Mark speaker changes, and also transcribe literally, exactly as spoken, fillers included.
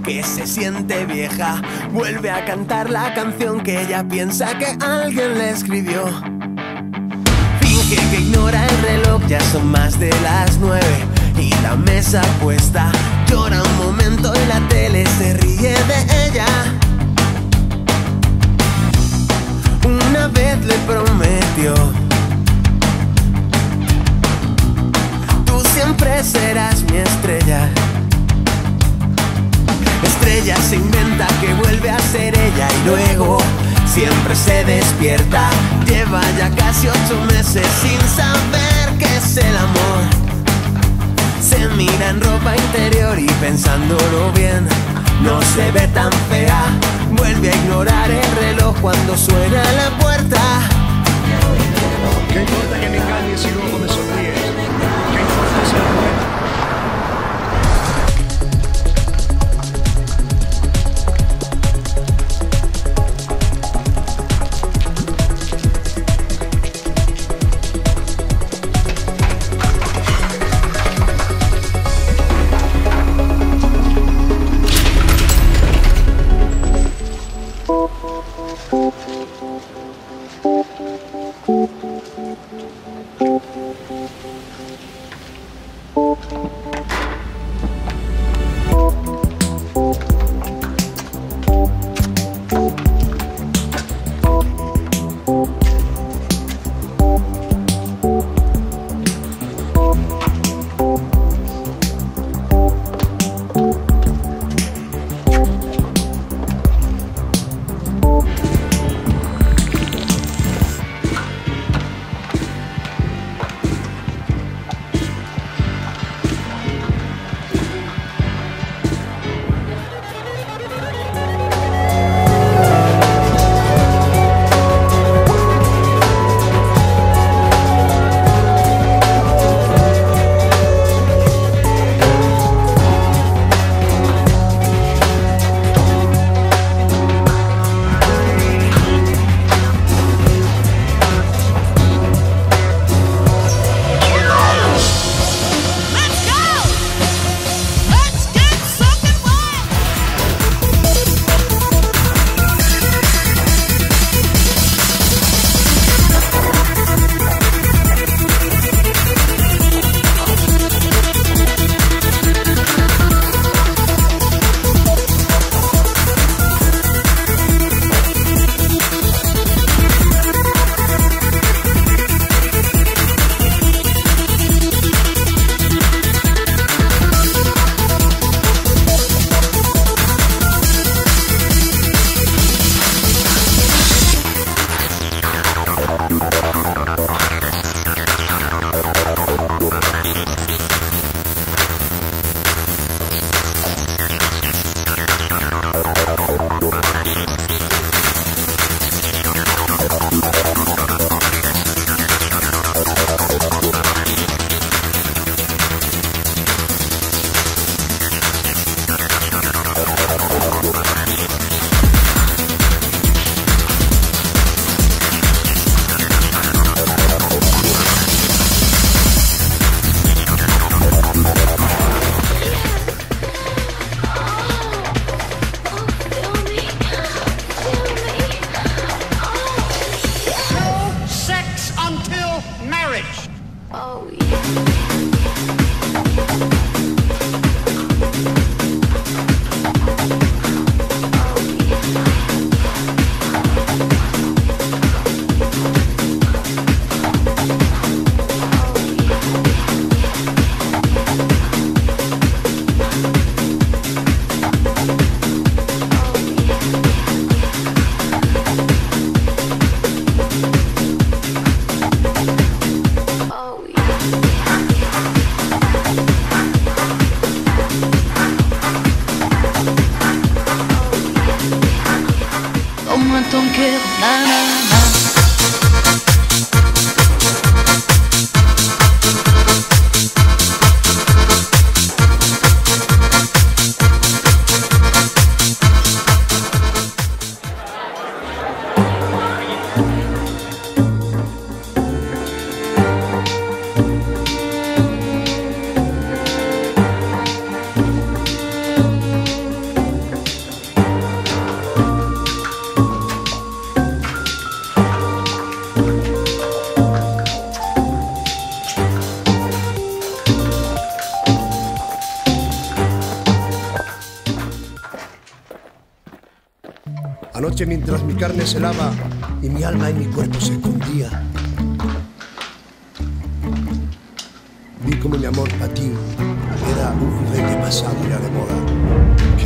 Speaker 1: que se siente vieja, vuelve a cantar la canción que ella piensa que alguien le escribió. Finge que ignora el reloj, ya son más de las nueve y la mesa puesta. Llora un momento y la tele se ríe de ella. Una vez le prometió: tú siempre serás mi estrella. Estrella se inventa que vuelve a ser ella y luego siempre se despierta. Lleva ya casi ocho meses sin saber qué es el amor. Se mira en ropa interior y pensándolo bien, no se ve tan fea. Vuelve a ignorar el reloj cuando suena la puerta.
Speaker 2: ¿Qué importa que me engañes si luego me sonríes? ¿Qué importa ser buena?
Speaker 3: don't care, na na na.
Speaker 2: Anoche mientras mi carne se lava y mi alma en mi cuerpo se escondía, vi como mi amor para ti era un juguete pasado ya de moda.